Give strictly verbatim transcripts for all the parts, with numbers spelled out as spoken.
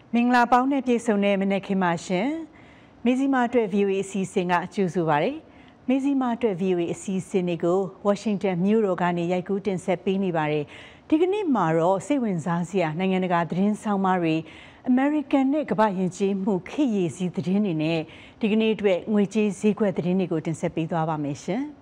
မင်္ဂလာပေါင်းနဲ့ပြည့်စုံတဲ့မနက်ခင်းပါရှင်။မီဇီမာအတွက် ဗီအိုအေ အစီအစဉ်ကကြိုဆိုပါရစေ။မီဇီမာအတွက် ဗီအိုအေ အစီအစဉ်တွေကိုဝါရှင်တန်မြို့တော်ကနေရိုက်ကူးတင်ဆက်ပေးနေပါတယ်။ဒီကနေ့မှာတော့စိတ်ဝင်စားစရာနိုင်ငံတကာသတင်းဆောင်မတွေအမေရိကန်နဲ့ကမ္ဘာယဉ်ကျေးမှုခေတ်ရည်စည်းသတင်းတွေနဲ့ဒီကနေ့အတွက်ငွေကြေးဈေးကွက်သတင်းတွေကိုတင်ဆက်ပေးသွားပါမယ်ရှင်။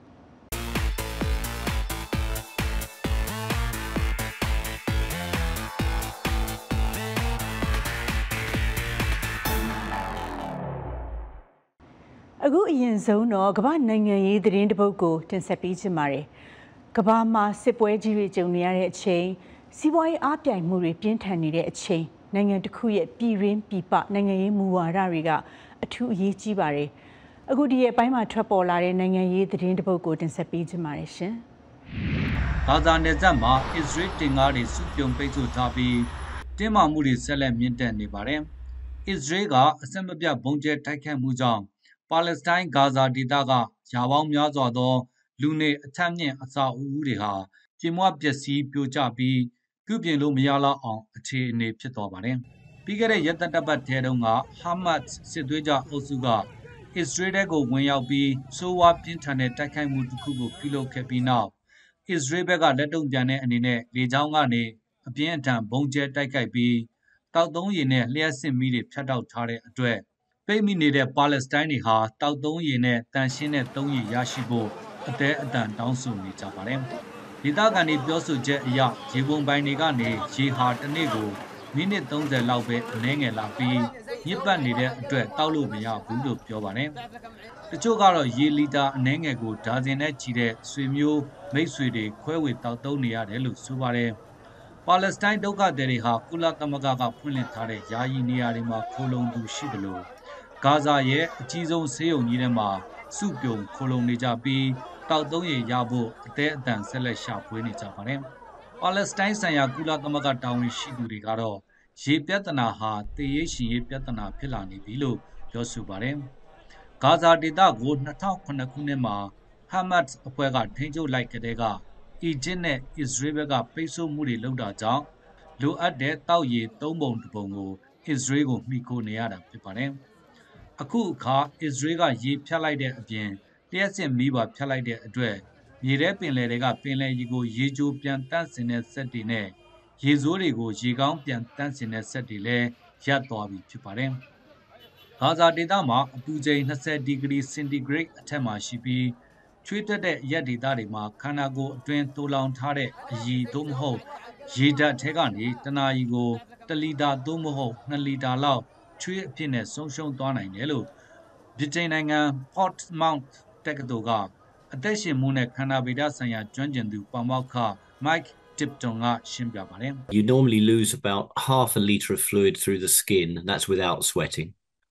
အခုအရင်ဆုံးတော့ကမ္ဘာနိုင်ငံရေးသတင်းတစ်ပုဒ်ကိုတင်ဆက်ပေးချင်ပါတယ်။ကမ္ဘာမှာစစ်ပွဲကြီးတွေကြုံနေရတဲ့အချိန်စီးပွားရေးအားပြိုင်မှုတွေပြင်းထန်နေတဲ့အချိန်နိုင်ငံတစ်ခုရဲ့ပြည်ရင်းပြည်ပနိုင်ငံရေးမူဝါဒတွေကအထူးအရေးကြီးပါတယ်။အခုဒီရဲ့အပိုင်းမှာထွက်ပေါ်လာတဲ့နိုင်ငံရေးသတင်းတစ်ပုဒ်ကိုတင်ဆက်ပေးချင်ပါတယ်ရှင်။ဂါဇာနယ်စပ်မှာအစ္စရေးတင်ကားတွေစုပြုံပိတ်ဆို့ထားပြီးတင်းမာမှုတွေဆက်လက်မြင့်တက်နေပါတယ်။အစ္စရေးကအဆက်မပြတ်ဘုံကျဲတိုက်ခိုက်မှုကြောင့်ပါလက်စတိုင်းဂါဇာဒေသကယာပေါင်းများစွာသောလူနေအထက်မြင့်အဆောက်အဦတွေဟာပြင်းမပျက်စီးပြိုကျပြီးပြုပြင်လို့မရတော့အောင်အခြေအနေဖြစ်သွားပါတယ်။ပြီးခဲ့တဲ့ရက်သတ္တပတ်ထဲတုန်းကဟာမတ်စစ်သွေးကြအုပ်စုကအစ္စရေးတဲကိုဝင်ရောက်ပြီးဆိုးဝါးပြင်းထန်တဲ့တိုက်ခိုက်မှုတစ်ခုကိုပြုလုပ်ခဲ့ပြီးနောက်အစ္စရေးဘက်ကလက်တုံ့ပြန်တဲ့အနေနဲ့လေကြောင်းကနေအပြင်းအထန်ဘုံကျဲတိုက်ခိုက်ပြီးတောက်သုံးရည်နဲ့လျှက်စစ်မီးတွေဖြတ်တောက်ထားတဲ့အတွက်ပိတ်မိနေတဲ့ပါလက်စတိုင်းတွေဟာတောက်သုံးရည်နဲ့တန်ရှင်းတဲ့သုံးရည်ရရှိဖို့အသေးအတန်တောင်းဆိုနေကြပါတယ်။ဒေသခံတွေပြောဆိုချက်အရရေပုံပိုင်တွေကနေရေဟာတစ်နေ့ကိုမိနစ်သုံးဆယ်လောက်ပဲအနည်းငယ်လာပြီးညစ်ပတ်နေတဲ့အတွက်တောက်လို့မရဘူးလို့ပြောပါတယ်။တချို့ကတော့ရေလီတာအနည်းငယ်ကိုဒါဇင်နဲ့ချီတဲ့ဆွေမျိုးမိတ်ဆွေတွေခွဲဝေတောက်သုံးနေရတယ်လို့ဆိုပါတယ်။ပါလက်စတိုင်းဒုက္ခသည်တွေဟာကုလသမဂ္ဂကဖွင့်လှစ်ထားတဲ့ယာယီနေရာတွေမှာခိုလုံသူရှိတယ်လို့ဂါဇာရဲ့အကြီးဆုံးဆေးရုံကြီးထဲမှာစုပြုံခိုလုံနေကြပြီးတောက်သုံးရရဖို့အသေးအတန်ဆက်လက်ရှာဖွေနေကြပါတယ်။ပါလက်စတိုင်းဆိုင်ရာကုလသမဂ္ဂတာဝန်ရှိသူတွေကတော့ရေပြဿနာဟာတည်ရေးရှင်ရေးပြဿနာဖြစ်လာနေပြီလို့ပြောဆိုပါတယ်။ဂါဇာဒေသကိုနှစ်ထောင်ခုနှစ်ခုနှစ်မှာဟာမတ်အဖွဲ့ကထိန်းချုပ်လိုက်ကတည်းကအီဂျစ်နဲ့အစ္စရေးဘက်ကပိတ်ဆို့မှုတွေလုပ်တာကြောင့်လိုအပ်တဲ့တောက်ရည်သုံးပုံတစ်ပုံကိုအစ္စရေးကိုမှီခိုနေရတာဖြစ်ပါတယ်။အခုအခါအစ္စရေးကရေဖြတ်လိုက်တဲ့အပြင်လျှက်စစ်မီးပါဖြတ်လိုက်တဲ့အတွက်မြေထဲပင်လယ်တွေကပင်လယ်ရေကိုရေကြိုပြန်တန့်စင်တဲ့စက်တွေနဲ့ရေစိုးတွေကိုရေကောင်းပြန်တန့်စင်တဲ့စက်တွေလည်းရပ်သွားပြီဖြစ်ပါတယ်။ဂါဇာဒေသမှာအပူချိန်နှစ်ဆယ်ဒီဂရီစင်တီဂရိတ်အထက်မှာရှိပြီးချွေးတက်တဲ့အရက်ဒေသတွေမှာခန္ဓာကိုယ်အတွင်းတိုးလောင်ထားတဲ့အရည်သို့မဟုတ်ရေဓာတ်ထဲကနေတနာရီကိုတလီတာသို့မဟုတ်နှစ်လီတာလောက်ချွေးအဖြစ်နဲ့ဆုံးရှုံးသွားနိုင်တယ်လို့ဗြိတိန်နိုင်ငံ Portsmouth တက္ကသိုလ်ကအသက်ရှင်မှုနဲ့ခန္ဓာဗေဒဆိုင်ရာကျွမ်းကျင်သူပါမောက္ခ Mike Tipton ကရှင်းပြပါတယ်။ You normally lose about half a liter of fluid through the skin and that's without sweating.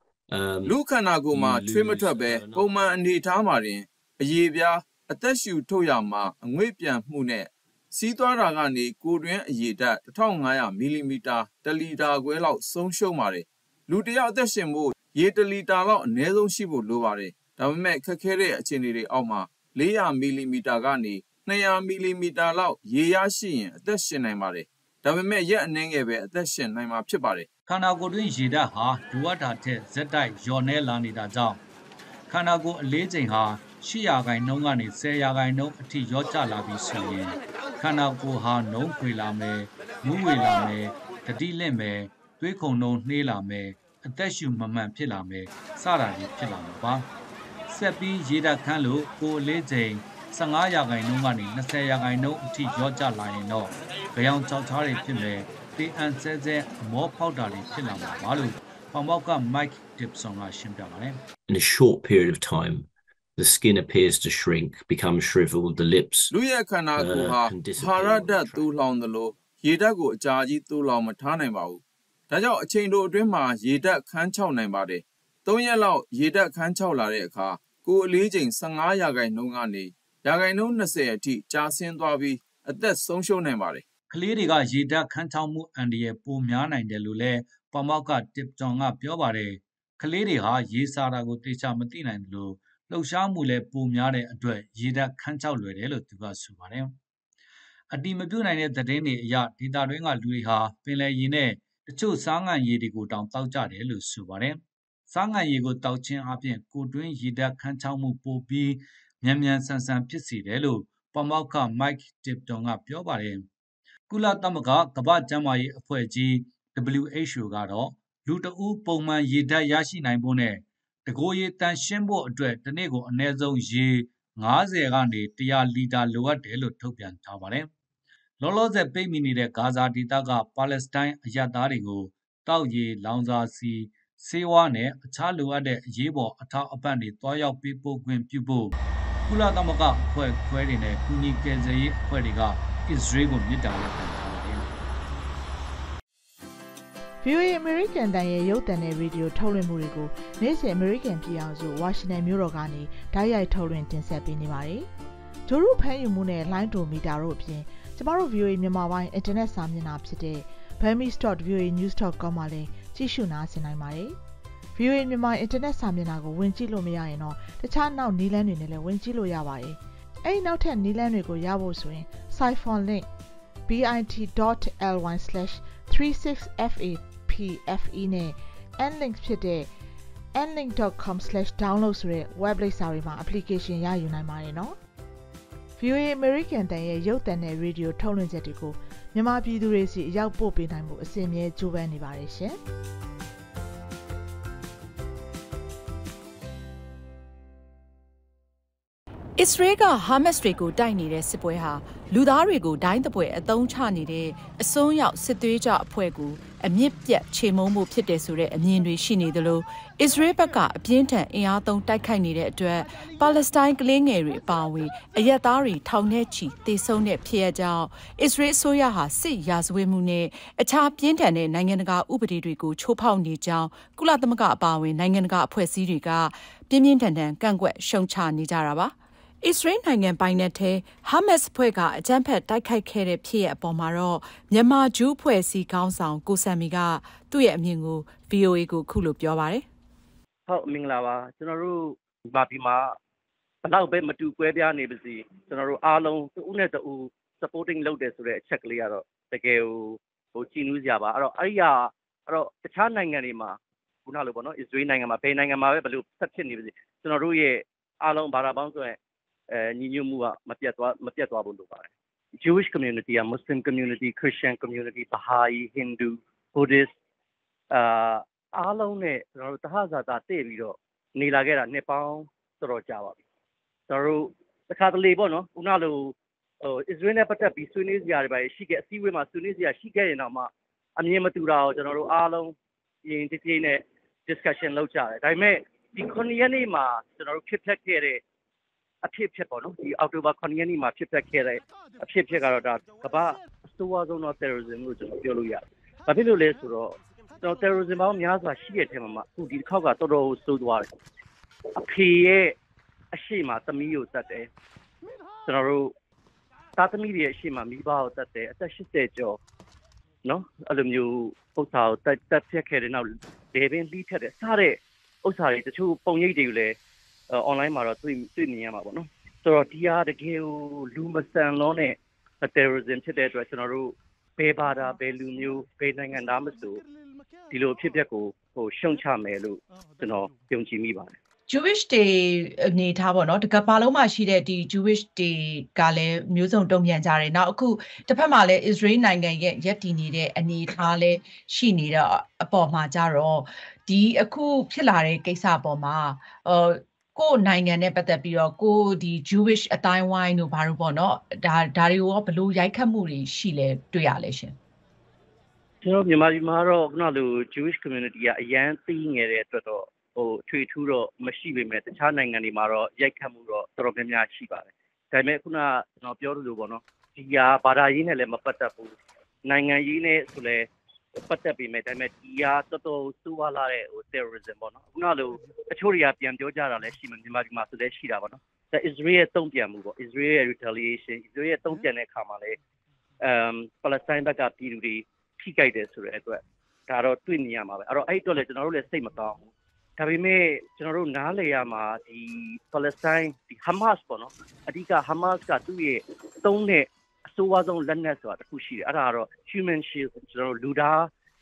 Um လူခန္ဓာကိုယ်မှာချွေးမထွက်ပဲပုံမှန်အနေထားမှာတင်အရေပြားအသက်ရှူထုတ်ရမှာအငွေ့ပြန်မှုနဲ့စီးသွားတာကနေကိုယ်တွင်းအရေဓာတ်တစ်ထောင်ငါးရာမီလီမီတာတလီတာခွဲလောက်ဆုံးရှုံးပါတယ်လူတယောက်အသက်ရှင်ဖို့ရေတလီတာလောက်အနည်းဆုံးရှိဖို့လိုပါတယ်ဒါပေမဲ့ခက်ခဲတဲ့အခြေအနေတွေအောက်မှာလေးရာမီလီမီတာကနေနှစ်ရာမီလီမီတာလောက်ရေရရှိရင်အသက်ရှင်နိုင်ပါတယ်ဒါပေမဲ့ရက်အနည်းငယ်ပဲအသက်ရှင်နိုင်မှာဖြစ်ပါတယ်ခန္ဓာကိုယ်တွင်းရေဓာတ်ဟာဒူဝတ်တာထက်ဇက်တိုက်လျော့နေလာနေတာကြောင့်ခန္ဓာကိုယ်အလေးချိန်ဟာရှစ်ရာခိုင်နှုန်းကနေဆယ်ရာခိုင်နှုန်းအထိလျော့ကျလာပြီးဆိုရင်ခန္ဓာကိုယ်ဟာနှုံးခွေလာမယ်မူးဝေလာမယ်တတိလင့်မယ်သွေးခုန်နှုန်းနှေးလာမယ်အသက်ရှူမမှန်ဖြစ်လာမယ်စတာတွေဖြစ်လာမှာပါဆက်ပြီးရေဓာတ်ခန်းလို့ကိုယ်အလေးချိန်ဆယ်ငါးရာခိုင်နှုန်းကနေနှစ်ဆယ်ရာခိုင်နှုန်းအထိလျော့ကျလာရင်တော့ကြောင်ကြောက်ချားတွေဖြစ်မယ်တေအန်ဆဲဆဲအမောဖောက်တာတွေဖြစ်လာမှာပါလို့ပေါမောက်က Mike Tipson ကရှင်းပြပါတယ် In a short period of time the skin appears to shrink become shriveled the lips လူရဲ့ခန္ဓာကိုယ်ဟာဟာရဓာတ်တူးလောင်သလိုရေဓာတ်ကိုအကြာကြီးတူးလောင်မထားနိုင်ပါဘူးဒါကြောင့်အချိန်တိုအတွင်းမှာရေဓာတ်ခန်းချောက်နိုင်ပါတယ်သုံးရက်လောက်ရေဓာတ်ခန်းချောက်လာတဲ့အခါကိုယ်အလေးချိန်ဆယ်ငါးရာခိုင်နှုန်းကနေရာခိုင်နှုန်းနှစ်ဆယ်အထိကျဆင်းသွားပြီးအသက်ဆုံးရှုံးနိုင်ပါတယ်ကလေးတွေကရေဓာတ်ခန်းချောက်မှုအန္တရာယ်ပိုများနိုင်တယ်လို့လည်းပေါမောက်က Tipton ကပြောပါတယ်ကလေးတွေဟာရေစာတာကိုသိချာမသိနိုင်လို့လှုပ်ရှားမှုလည်းပိုများတဲ့အတွက်ရေဓာတ်ခန်းချောက်လွယ်တယ်လို့သူကဆိုပါတယ်အတိမပြုတ်နိုင်တဲ့သတင်းတွေအရဒေတာတွင်းကလူတွေဟာပင်လယ်ရေနဲ့တချို့စားငံရည်တွေကိုတောင်တောက်ကြတယ်လို့ဆိုပါတယ်။စားငံရည်ကိုတောက်ခြင်းအပြင်ကိုတွင်းရည်ဓာတ်ခန်းချောက်မှုပိုပြီးမြန်မြန်ဆန်ဆန်ဖြစ်စေတယ်လို့ပမောက္ခ Mike Tipton ကပြောပါတယ်။ကုလသမဂ္ဂကမ္ဘာ့ကျန်းမာရေးအဖွဲ့ကြီး W H O ကတော့လူတဦးပုံမှန်ရည်ဓာတ်ရရှိနိုင်ဖို့နဲ့တကိုယ်ရည်တန်ရှင်းဖို့အတွက်တစ်နေ့ကိုအနည်းဆုံးရေငါးဆယ်ကနေတစ်ရာလီတာလိုအပ်တယ်လို့ထုတ်ပြန်ထားပါတယ်။လောလောဆယ်ပိတ်မိနေတဲ့ဂါဇာဒေသကပါလက်စတိုင်းအရပ်သားတွေကိုတောက်ရည်လောင်စာဆီဆေးဝါးနဲ့အခြားလိုအပ်တဲ့အရေးပေါ်အထောက်အပံ့တွေတွားရောက်ပေးပို့ခွင့်ပြုဖို့ကုလသမဂ္ဂအဖွဲ့ခွဲတွေနဲ့ကူညီကယ်ဆယ်ရေးအဖွဲ့တွေကအစ္စရေးကိုမြစ်တာလက်ခံထားပါတယ်။ V O A American တန်ရဲ့ရုပ်သံနဲ့ရေဒီယိုထုတ်လွှင့်မှုတွေကိုနေ့စဉ် American ပြည်အောင်စုဝါရှင်တန်မြို့တော်ကနေဓာတ်ရိုက်ထုတ်လွှင့်တင်ဆက်ပေးနေပါတယ်။ဂျိုရုဖမ်းယူမှုနဲ့လိုင်းဒိုမီတာတို့အပြင်ကျမတို့ V O A မြန်မာပိုင်းအင်တာနက်စာမျက်နှာဖြစ်တဲ့ burmese dot voa news dot com မှာလည်းကြည့်ရှုနားဆင်နိုင်ပါတယ်။ V O A မြန်မာအင်တာနက်စာမျက်နှာကိုဝင်ကြည့်လို့မရရင်တော့တခြားနောက်နည်းလမ်းတွေနဲ့လည်းဝင်ကြည့်လို့ရပါတယ်။အဲဒီနောက်ထပ်နည်းလမ်းတွေကိုရဖို့ဆိုရင် Siphon link bit dot ly slash three six f a p f e နဲ့ nlink ဖြစ်တဲ့ nlink dot com slash download ဆိုတဲ့ web လိပ်စာတွေမှာ application ရယူနိုင်ပါတယ်နော်။ V O A American တန်ရဲ့ရုပ်သံနဲ့ရေဒီယိုထုတ်လွှင့်ချက်တွေကိုမြန်မာပြည်သူတွေစီအရောက်ပို့ပေးနိုင်မှုအစဉ်အမြဲကြိုးပမ်းနေပါတယ်ရှင်။အစ္စရေးကဟာမတ်စ်တွေကိုတိုက်နေတဲ့စစ်ပွဲဟာလူသားတွေကိုဒိုင်းတပွဲအသုံးချနေတဲ့အစွန်းရောက်စစ်သွေးကြအဖွဲ့ကိုအမြင့်ပြတ်ချေမှုန်းမှုဖြစ်တယ်ဆိုတဲ့အမြင်တွေရှိနေသလိုအစ္စရေးဘက်ကအပြင်းထန်အင်အားသုံးတိုက်ခိုက်နေတဲ့အတွက်ပါလက်စတိုင်းကလေးငယ်တွေအပါအဝင်အရက်သားတွေထောင်ထဲချီတေဆုံးတဲ့ဖြစ်ရကြောင်းအစ္စရေးအစိုးရဟာစစ်ရာဇဝတ်မှုနဲ့အခြားပြင်းထန်တဲ့နိုင်ငံတကာဥပဒေတွေကိုချိုးဖောက်နေကြောင်းကုလသမဂ္ဂအပါအဝင်နိုင်ငံတကာအဖွဲ့အစည်းတွေကပြင်းပြင်းထန်ထန်ကန့်ကွက်ရှုံချနေကြတာပါအစ္စရေးနိုင်ငံပိုင်နက်ထဲဟာမတ်စ်ဖွဲ့ကအကြမ်းဖက်တိုက်ခိုက်ခဲ့တဲ့ဖြစ်ရပ်အပေါ်မှာတော့မြန်မာဂျူးဖွဲ့စည်းခေါင်းဆောင်ကိုဆမ်မီကသူ့ရဲ့အမြင်ကို V O A ကိုခုလိုပြောပါတယ်။ဟုတ်မင်္ဂလာပါကျွန်တော်တို့ဒီမှာဒီမှာဘလောက်ပဲမတူကွဲပြားနေပါစေကျွန်တော်တို့အားလုံးတဦးနဲ့တဦး supporting လုပ်တယ်ဆိုတဲ့အချက်ကလေးကတော့တကယ်ဟိုဟိုကြည်နူးစရာပါအဲ့တော့အဲ့ဒီကအဲ့တော့တခြားနိုင်ငံတွေမှာခုနလိုပေါ့နော်အစ္စရေးနိုင်ငံမှာဘယ်နိုင်ငံမှာပဲဘယ်လိုဆက်ဖြစ်နေပါစေကျွန်တော်တို့ရဲ့အားလုံးဘာသာပေါင်းဆိုရင်အဲညီညွတ်မှုကမပြတ်သွားမပြတ်သွားဖို့လိုပါတယ် Jewish community က Muslim community Christian community Baha'i Hindu Buddhist အာအားလုံးနဲ့ကျွန်တော်တို့တဟဇာတာတည့်ပြီးတော့နေလာခဲ့တာနှစ်ပေါင်းတော်တော်ကြာပါပြီကျွန်တော်တို့တစ်ခါတလေပေါ့နော်ခုနလိုဟို Israel နဲ့ပတ်သက်ပြီးဆွေးနွေးစရာတွေပါရှိခဲ့အစည်းအဝေးမှာဆွေးနွေးစရာရှိခဲ့ရင်တော့မှအမြင်မတူတာကိုကျွန်တော်တို့အားလုံးရင်တပြေးနဲ့ discussion လုပ်ကြတယ်ဒါပေမဲ့ဒီခုနှစ်ရက်နေ့မှာကျွန်တော်တို့ဖြစ်ပျက်ခဲ့တဲ့အဖြစ်ဖြစ်ပေါ့နော်ဒီအောက်တိုဘာခုနှစ်ရက်နေ့မှာဖြစ်ပျက်ခဲ့တဲ့အဖြစ်ဖြစ်ကတော့ဒါကမ္ဘာအဆိုးအဆုံးသော terrorism လို့ကျွန်တော်ပြောလို့ရတယ်။ဘာဖြစ်လို့လဲဆိုတော့ကျွန်တော် terrorism ပေါင်းများစွာရှိတဲ့အထက်မှာအခုဒီတစ်ခေါက်ကတော်တော်ဆိုးသွားတယ်။အဖေရဲ့အရှိမသမီးကိုတတ်တယ်။ကျွန်တော်တို့သားသမီးရဲ့အရှိမမိဘကိုတတ်တယ်အသက်၈၀ကျော်နော်အဲ့လိုမျိုးဥစ္စာကိုတတ်တက်ဖြတ်ခဲ့တဲ့နောက်ဒေဘင်းလှီးဖြတ်တယ်စားတဲ့ဥစ္စာတွေတချို့ပုံရိပ်တွေကိုလည်းonline မှာတော့တွေ့တွေ့မြင်ရမှာပေါ့နော်ဆိုတော့ဒီဟာတကယ်ကိုလူမဆန်လုံးနဲ့ terrorism ဖြစ်တဲ့အတွက်ကျွန်တော်တို့ဘယ်ဘာသာဘယ်လူမျိုးဘယ်နိုင်ငံသားမဆိုဒီလိုဖြစ်ပျက်ကိုဟိုရှုံချမယ်လို့ကျွန်တော်ယုံကြည်မိပါတယ် Jewish Day အနေထားပေါ့နော်တကဘာလုံးမှာရှိတဲ့ဒီ Jewish Day ကလည်းမျိုးစုံတုံ့ပြန်ကြတယ်နောက်အခုတစ်ဖက်မှာလည်း Israel နိုင်ငံရဲ့ရပ်တည်နေတဲ့အနေအထားလည်းရှိနေတဲ့အပေါ်မှာကြတော့ဒီအခုဖြစ်လာတဲ့ကိစ္စအပေါ်မှာဟိုကိုယ်နိုင်ငံနဲ့ပတ်သက်ပြီးတော့ကိုဒီ Jewish အတိုင်းဝိုင်းတို့ဘာလို့ပေါ့နော်ဒါဒါတွေကိုဘယ်လိုရိုက်ခတ်မှုတွေရှိလဲတွေ့ရလဲရှင်ကျွန်တော်မြန်မာပြည်မှာတော့ခုနလို Jewish community ကအရန်သိငယ်တဲ့အတွက်တော့ဟိုထွေထူးတော့မရှိပေမဲ့တခြားနိုင်ငံတွေမှာတော့ရိုက်ခတ်မှုတော့တော်တော်များများရှိပါတယ်ဒါပေမဲ့ခုနကျွန်တော်ပြောလို့ပေါ့နော်ဒီဟာဘာသာရေးနဲ့လည်းမပတ်သက်ဘူးနိုင်ငံရေးနဲ့ဆိုလဲပတ်သက်ပြီးမဲ့ဒါပေမဲ့ဒီဟာတော်တော်ဆိုးဝါးလာတဲ့ဟို terrorism ပေါ့နော်ခုနလိုအချို့တွေကပြန်ပြောကြတာလည်းရှိမှမြန်မာပြည်မှာဆိုလည်းရှိတာပေါ့နော်ဒါ Israel ရဲ့တုံ့ပြန်မှုပေါ့ Israel ရဲ့ retaliation Israel ရဲ့တုံ့ပြန်တဲ့အခါမှာလည်းအမ်ပါလက်စတိုင်းဘက်ကပြည်သူတွေထိခိုက်တယ်ဆိုတဲ့အတွက်ဒါတော့တွေ့မြင်ရမှာပဲအဲ့တော့အဲ့အတွက်လည်းကျွန်တော်တို့လည်းစိတ်မကောင်းဘူးဒါပေမဲ့ကျွန်တော်တို့နားလည်ရမှာဒီပါလက်စတိုင်းဒီ Hamas ပေါ့နော်အဓိက Hamas ကသူ့ရဲ့သုံးတဲ့အဆိုးဝါးဆုံးလက်နက်ဆိုတာတစ်ခုရှိတယ်အဲ့ဒါကတော့ human shield ကျွန်တော်တို့လူသား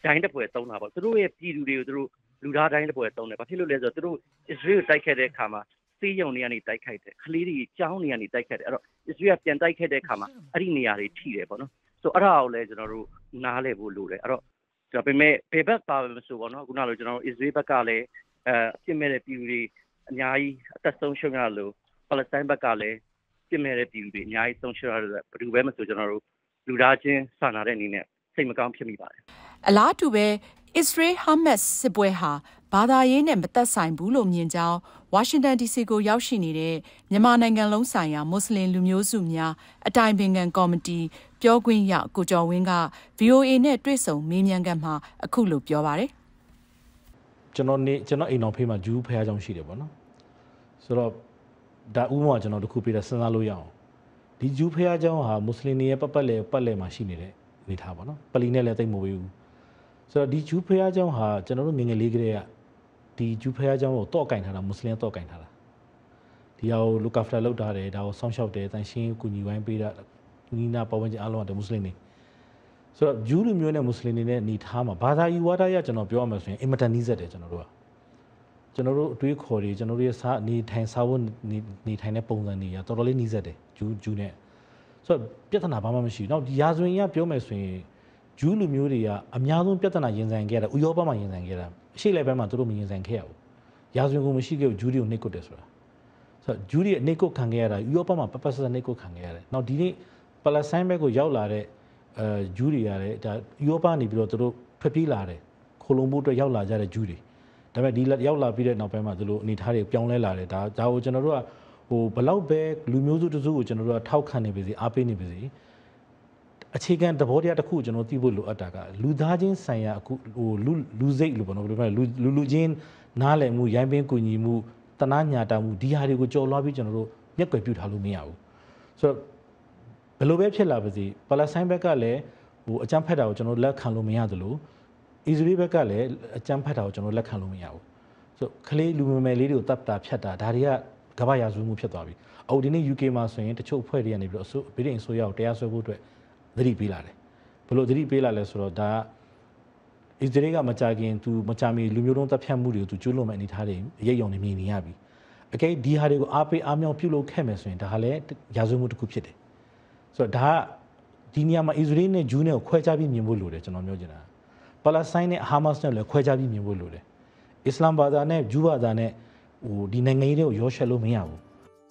တိုင်းတစ်ပွဲသုံးတာပေါ့သူတို့ရဲ့ပြည်သူတွေကိုသူတို့လူသားတိုင်းတစ်ပွဲသုံးတယ်ဘာဖြစ်လို့လဲဆိုတော့သူတို့ Israel ကိုတိုက်ခဲ့တဲ့အခါမှာစေးရုံတွေကနေတိုက်ခိုက်တယ်ခလေးတွေကြောင်းတွေကနေတိုက်ခိုက်တယ်အဲ့တော့ Israel ပြန်တိုက်ခဲ့တဲ့အခါမှာအဲ့ဒီနေရာတွေထိတယ်ပေါ့နော်ဆိုတော့အဲ့ဒါကိုလည်းကျွန်တော်တို့နားလည်ဖို့လိုတယ်အဲ့တော့ဒါပေမဲ့ဘယ်ဘက်ပါမဆိုပေါ့နော်ခုနလိုကျွန်တော်တို့ Israel ဘက်ကလည်းအဲအပြစ်မဲ့တဲ့ပြည်သူတွေအများကြီးအသက်ဆုံးရှုံးရလို့ပါလက်စတိုင်းဘက်ကလည်းပြစ်မဲ့တဲ့ပြည်သူတွေအများကြီးဆုံးရှုံးရလို့ဘယ်သူပဲမဆိုကျွန်တော်တို့လူသားချင်းစာနာတဲ့အနေနဲ့စိတ်မကောင်းဖြစ်မိပါတယ်အလားတူပဲ Israel Hamas စစ်ပွဲဟာဘာသာရေးနဲ့မသက်ဆိုင်ဘူးလို့မြင်ကြောင်းဝါရှင်တန် ဒီ စီ ကိုရောက်ရှိနေတဲ့မြန်မာနိုင်ငံလုံးဆိုင်ရာမွတ်စလင်လူမျိုးစုများအတိုင်ပင်ခံကော်မတီပြောခွင့်ရကိုကျော်ဝင်းက ဗီအိုအေ နဲ့တွေ့ဆုံမေးမြန်းခန်းမှာအခုလိုပြောပါတယ်ကျွန်တော်နေကျွန်တော်အိမ်တော်ဖေးမှာဂျူးဖះကြောင်ရှိတယ်ပေါ့နော်ဆိုတော့ဒါဥပမာကျွန်တော်တခုပြတဲ့စဉ်းစားလို့ရအောင်ဒီဂျူးဖះကြောင်ဟာမွတ်စလင်တွေရဲ့ပတ်ပတ်လဲပတ်လဲမှာရှိနေတဲ့အနေထားပေါ့နော်ပလီနဲ့လည်းတိတ်မဝေးဘူးဆိုတော့ဒီဂျူးဖះကြောင်ဟာကျွန်တော်တို့ငငယ်လေးကလေးကဒီဂျူးဖះကြောင်ကိုတော့ကင်ထားတာမွတ်စလင်တော့ကင်ထားတာဒီဟာကိုလူကာဖတာလောက်ထားတယ်ဒါကိုစောင့်ရှောက်တယ်တန်ရှင်းကူညီဝိုင်းပေးတာနီနာပတ်ဝန်းကျင်အားလုံးကမွတ်စလင်တွေဆိုတော့ဂျူးလူမျိုးနဲ့မွတ်စလင်တွေနဲ့နေထားမှာဘာသာယူဝါဒရကျွန်တော်ပြောရမယ်ဆိုရင်အင်မတန်နီးစပ်တယ်ကျွန်တော်တို့ကကျွန်တော်တို့အတွေးခေါ်တွေကျွန်တော်တို့ရဲ့စားနေထိုင်စားဖို့နေထိုင်တဲ့ပုံစံတွေကတော်တော်လေးနီးစပ်တယ်ဂျူးဂျူးနဲ့ဆိုတော့ပြဿနာဘာမှမရှိဘူးနောက်ဒီရာဇဝင်ရပြောမယ်ဆိုရင်ဂျူးလူမျိုးတွေကအများဆုံးပြဿနာရင်ဆိုင်ခဲ့တာဥရောပမှာရင်ဆိုင်ခဲ့တာအရှေ့လေဘက်မှာသူတို့မရင်ဆိုင်ခဲ့ရဘူးရာဇဝင်ကိုမရှိခဲ့ဘူးဂျူးတွေကိုနှိပ်ကွပ်တယ်ဆိုတာဆိုတော့ဂျူးတွေနှိပ်ကွပ်ခံခဲ့ရတာဥရောပမှာပပစစနှိပ်ကွပ်ခံခဲ့ရတယ်နောက်ဒီနေ့ပါလက်စတိုင်းဘက်ကိုရောက်လာတဲ့အဲဂျူးတွေရတယ်ဒါဥရောပနေပြီးတော့သူတို့ထွက်ပြေးလာတယ်ခိုလုံမှုအတွက်ရောက်လာကြတဲ့ဂျူးတွေဒါပေမဲ့ဒီရောက်လာပြီးတဲ့နောက်ပိုင်းမှာသူတို့အနေထားတွေပြောင်းလဲလာတယ်ဒါဒါကိုကျွန်တော်တို့ကဟိုဘလောက်ပဲလူမျိုးစုတစုကိုကျွန်တော်တို့ကထောက်ခံနေပါစေအားပေးနေပါစေအခြေခံသဘောတရားတစ်ခုကျွန်တော်သိဖို့လိုအပ်တာကလူသားချင်းဆိုင်ရာအခုဟိုလူလူစိတ်လို့ပေါ့နော်ဘယ်လိုပြောလဲလူလူချင်းနားလည်မှုရိုင်းပင်းကူညီမှုတနာညာတာမှုဒီဟာတွေကိုကြော်လွှားပြီးကျွန်တော်တို့မျက်ကွယ်ပြုထားလို့မရဘူးဆိုတော့ဘယ်လိုပဲဖြစ်လာပါစေပါလက်စတိုင်းဘက်ကလည်းဟိုအကြမ်းဖက်တာကိုကျွန်တော်လက်ခံလို့မရသလိုအစ္စရေးဘက်ကလည်းအကြမ်းဖက်တာကိုကျွန်တော်လက်ခံလို့မရဘူးဆိုတော့ခလေးလူငယ်လေးတွေကိုတပ်တာဖြတ်တာဒါတွေကကမ္ဘာရာဇဝမှုဖြစ်သွားပြီအော်ဒီနေ့ ယူ ကေ မှာဆိုရင်တချို့အဖွဲ့တွေကနေပြီးတော့အစိုးဗြိတိန်အစိုးရကိုတရားစွဲဖို့အတွက်သတိပေးလာတယ်ဘယ်လိုသတိပေးလာလဲဆိုတော့ဒါအစ္စရေးကမကြခင်သူမကြမီလူမျိုးတုံးတပ်ဖြတ်မှုတွေကိုသူကျူးလွန်မဲ့အနေထားတွေအရေးအယုံနေမြင်နေရပြီအကဲဒီဟာတွေကိုအားပေးအားမြောက်ပြုလုပ်ခဲ့မယ်ဆိုရင်ဒါဟာလည်းရာဇဝမှုတစ်ခုဖြစ်တယ်ဆိုတော့ဒါကဒီနေရာမှာအစ္စရေးနဲ့ဂျူးနဲ့ကိုခွဲခြားပြီးမြင်ဖို့လိုတယ်ကျွန်တော်ပြောချင်တာပါလက်စတိုင်းနဲ့ဟာမတ်စ်နဲ့လည်းခွဲခြားပြီးမြင်ဖို့လိုတယ်အစ္စလာမ်ဘာသာနဲ့ဂျူးဘာသာနဲ့ဟိုဒီနိုင်ငံရေးတွေကိုရောရှက်လို့မရဘူး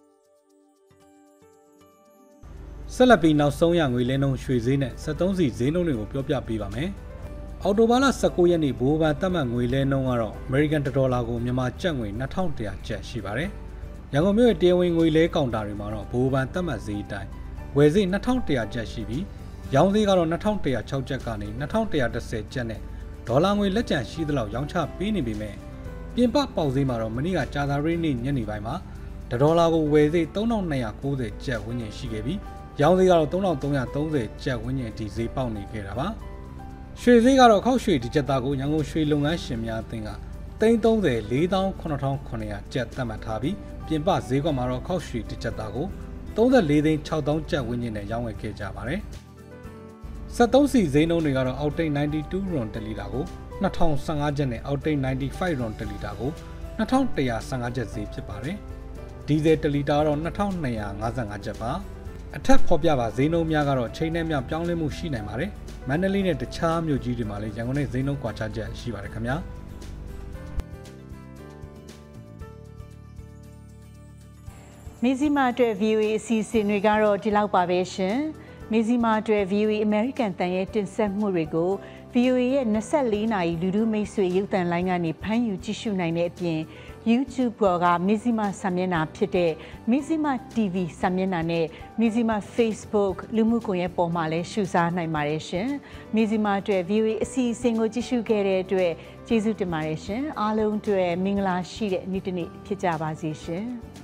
ဆက်လက်ပြီးနောက်ဆုံးရငွေလဲနှုန်းရွှေဈေးနဲ့စက်သုံးစီဈေးနှုန်းတွေကိုပြောပြပေးပါမယ်။အော်တိုဘာလ၁၉ရက်နေ့ဘိုးဘန်တက်မှတ်ငွေလဲနှုန်းကတော့ American ဒေါ်လာကိုမြန်မာကျပ်ငွေနှစ်ထောင်တစ်ရာကျပ်ရှိပါတယ်။ရန်ကုန်မြို့ရဲ့တရားဝင်ငွေလဲကောင်တာတွေမှာတော့ဘိုးဘန်တက်မှတ်ဈေးအတိုင်းဝယ်ဈေးနှစ်ထောင်တစ်ရာကျပ်ရှိပြီးရောင်းဈေးကတော့နှစ်ထောင်တစ်ရာ၆ကျပ်ကနေနှစ်ထောင်တစ်ရာ၁၀ကျပ်နဲ့ဒေါ်လာငွေလက်ကျန်ရှိသလောက်ရောင်းချပေးနေပေမဲ့ပြင်ပပေါက်ဈေးမှာတော့မနေ့ကကြာသပတေးနေ့ညနေပိုင်းမှာဒေါ်လာကိုဝယ်ဈေး၃ထောင်၂ရာ၉ဆယ်ကျပ်ဝန်းကျင်ရှိခဲ့ပြီးရောင်းဈေးကတော့၃ထောင်၃ရာ၃ဆယ်ကျပ်ဝန်းကျင်အထိဈေးပေါက်နေခဲ့တာပါရွှေဈေးကတော့ခောက်ရွှေဒီဂျစ်တာကိုရန်ကုန်ရွှေလုပ်ငန်းရှင်များအသင်းကသိန်း၃၀ ၄သောင်း၇ထောင်၇ရာကျပ်သတ်မှတ်ထားပြီးပြင်ပဈေးကွက်မှာတော့ခောက်ရွှေဒီဂျစ်တာကို၃၄သိန်း၆သောင်းကျပ်ဝန်းကျင်နဲ့ရောင်းဝယ်ခဲ့ကြပါတယ်စက်သုံးစီဈေးနှုန်းတွေကတော့အောက်တိတ်၉၂ရွန်တလီတာကိုနှစ်ထောင်၁၅ကျပ်နဲ့အောက်တိတ်၉၅ရွန်တလီတာကိုနှစ်ထောင်၁ရာ၁၅ကျပ်ဈေးဖြစ်ပါတယ်ဒီဇယ်တလီတာကတော့နှစ်ထောင်၂ရာ၅၅ကျပ်ပါအထက်ဖော်ပြပါဈေးနှုန်းများကတော့ချိန်နဲ့မျှပြောင်းလဲမှုရှိနိုင်ပါတယ်မန္တလေးနဲ့တခြားမြို့ကြီးတွေမှာလည်းရန်ကုန်နဲ့ဈေးနှုန်းကွာခြားချက်ရှိပါတယ်ခင်ဗျာမီဇီမာအတွက် ဗီအိုအေ အစီအစဉ်တွေကတော့ဒီလောက်ပါပဲရှင်မီဇီမာအတွက် ဗီအိုအေ American တန်ရဲ့တင်ဆက်မှုတွေကို ဗီအိုအေ ရဲ့၂၄နာရီလူထုမိတ်ဆွေရုပ်သံလိုင်းကနေဖမ်းယူကြည့်ရှုနိုင်တဲ့အပြင် YouTube ပေါ်က Mizzima စာမျက်နှာဖြစ်တဲ့ MizzimaTV စာမျက်နှာနဲ့ Mizzima Facebook လူမှုကွန်ရက်ပေါ်မှာလည်းရှုစားနိုင်ပါတယ်ရှင်။ Mizzima အတွက် ဗီအိုအေ အစီအစဉ်ကိုကြည့်ရှုခဲ့တဲ့အတွက်ကျေးဇူးတင်ပါတယ်ရှင်။အားလုံးအတွက်မင်္ဂလာရှိတဲ့နေ့တစ်နေ့ဖြစ်ကြပါစေရှင်။